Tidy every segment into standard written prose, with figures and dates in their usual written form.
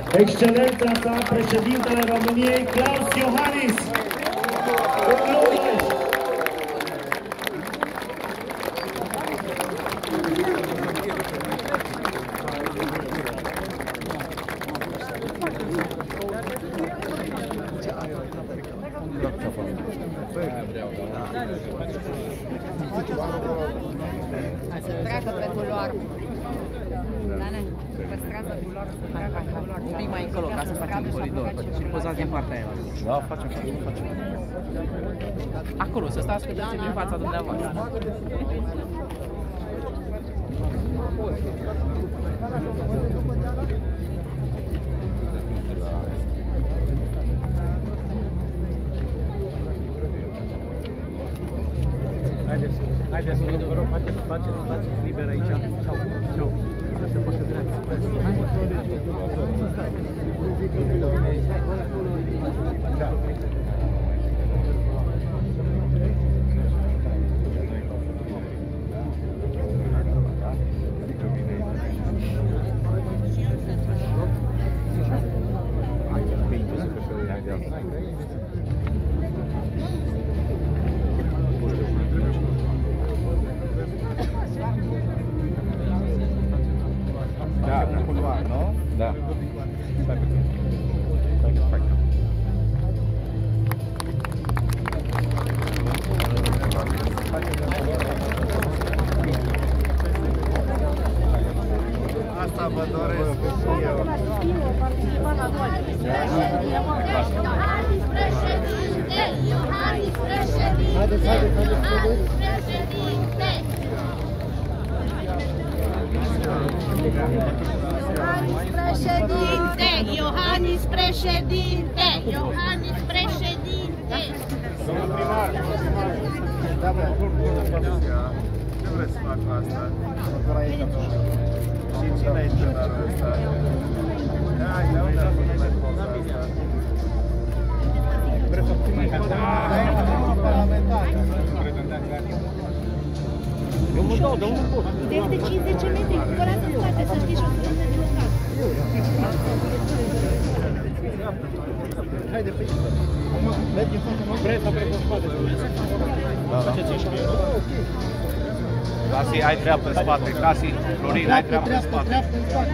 Excelența sa, președintele României, Klaus Iohannis. Hai să treacă pe culoar. Dane, păstrează culoarul, să treacă pe culoar. Un pic mai încolo, ca să facem coridor. Și pozați din partea aia. Da, facem. Acolo, să stați că trece din fața dumneavoastră. Haideți, vă rog, faceți liber aici. Ceau. Să se poate drept. Da, pe culoar, nu? Da. Stai puțin. Stai. Asta vă doresc și eu. Iohannis președinte! Iohannis președinte! Iohannis președinte! Iohannis președinte! Iohannis președinte! Domnul primar! Ce vreți să fac cu asta? Și cine e tânărul ăsta? Hai, de unde a făcut mai poza asta? Vreți să obțin mai parlamentar? Eu mă dau, de unde pot? De 50 metri, culorați în spate, să știți și o să de local. Haide, pe aici. Mergem în fața. Vreți să plec în spate? Da. Faceți și mie, nu? Casi, ai treabă în spate. Casi, Florin, ai treabă în spate. Treabă în spate.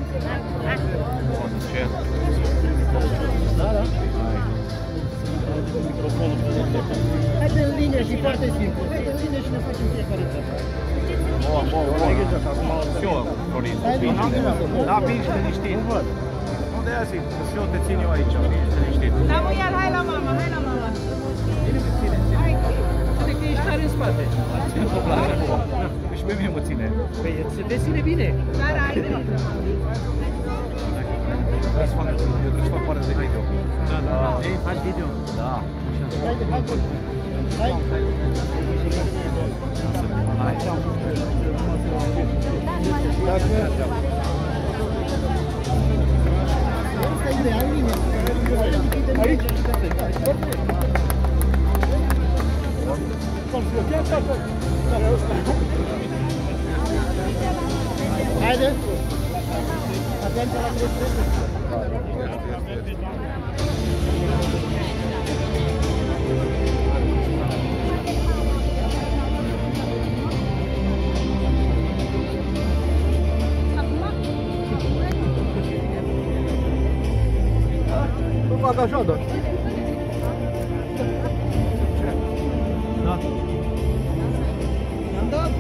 Ce? Da. Microfonul pe undeva. Haide în linie și foarte simplu. Haide în linie și ne facem fiecare treabă. Ai grijă că acum și eu, Florin. Da, vin și liniștit. Nu de aia zic, că și eu te țin eu aici, vin și liniștit. Da, mă, iar, hai la mama. Bine mă ține. Ține că ești tare în spate. Ține pe plan. Și pe mine mă ține. Păi, te ține bine. Dar ai. Eu trebuie să fac parte de video. Da. Ei, faci video? Da. Hai. Haide! Atenție la greșeală! Nu fac așa, da? Da. I-am dat.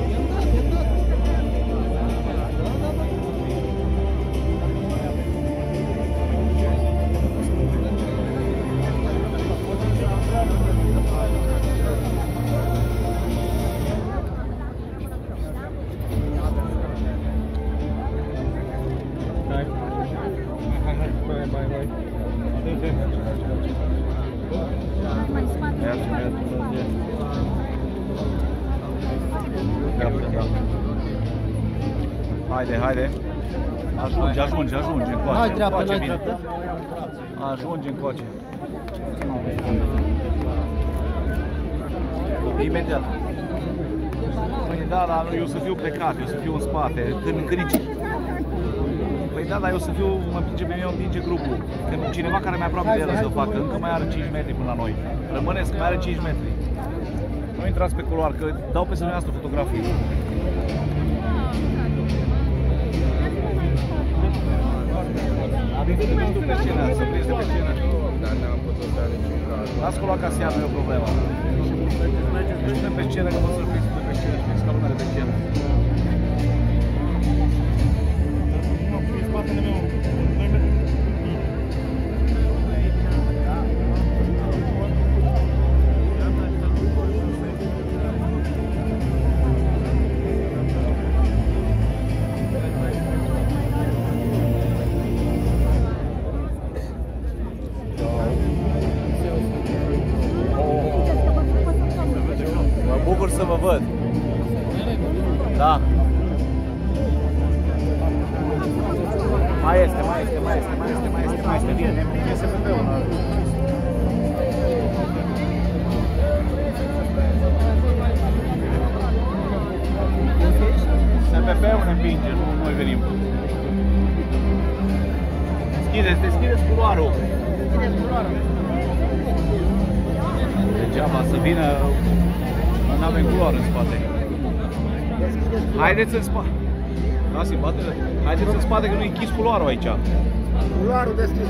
Haide. Ajunge încoace. Hai dreapta, n-ai dreapta. Ajunge încoace. Imediat. Păi da, dar eu să fiu plecat, eu să fiu în spate. Când nici. Păi da, dar eu să fiu, mă împinge pe mine, mă împinge grupul. Când cineva care mai aproape de el să o facă, încă mai are 5 metri până la noi. Rămâneți că mai are 5 metri. Nu intrați pe culoar, că dau peste dumneavoastră fotografii. Pe scenă, să prinzi de pe scenă. Dar n-am putut să are ceva. Las colo ca să ia, nu e o problemă. Mergem pe scenă, că pot să-l prinzi pe scenă și prinzi ca lumea de pe scenă. Spatele meu. Mă bucur să vă văd. Da. Mai este, bine, ne împinge SPP-ul. SPP-ul ne împinge, nu noi venim. Deschideți culoarul. Degeaba să vină, n-avem culoare în spate. Haideți în spate. Lasă-i, bate-le. Haideți în spate că nu-i închis culoarul aici. Culoarul deschis.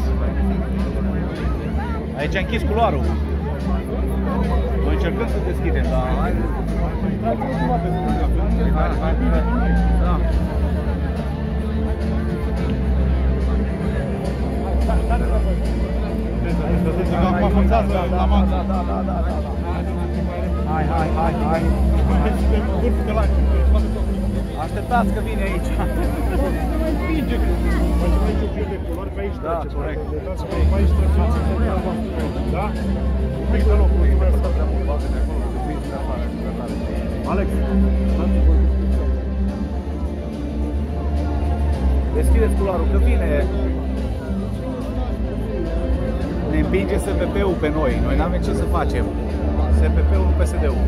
Aici a închis culoarul. Noi încercăm să deschidem, dar haideți. Da. Acum forțați la mană. Da. Hai. Așteptați că vine aici. Da, corect. Da? Un pic de loc. Alex. Deschideți culoarul, că vine. Ne împinge SPP-ul pe noi. Noi n-avem ce să facem. SPP-ul, nu PSD-ul.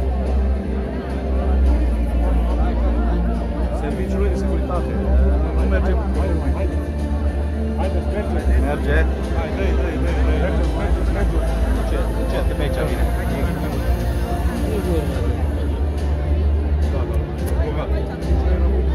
Serviciului de securitate. Nu merge. Haideți, merge. Hai, dă-i. Ce? De pe aici vine. Da.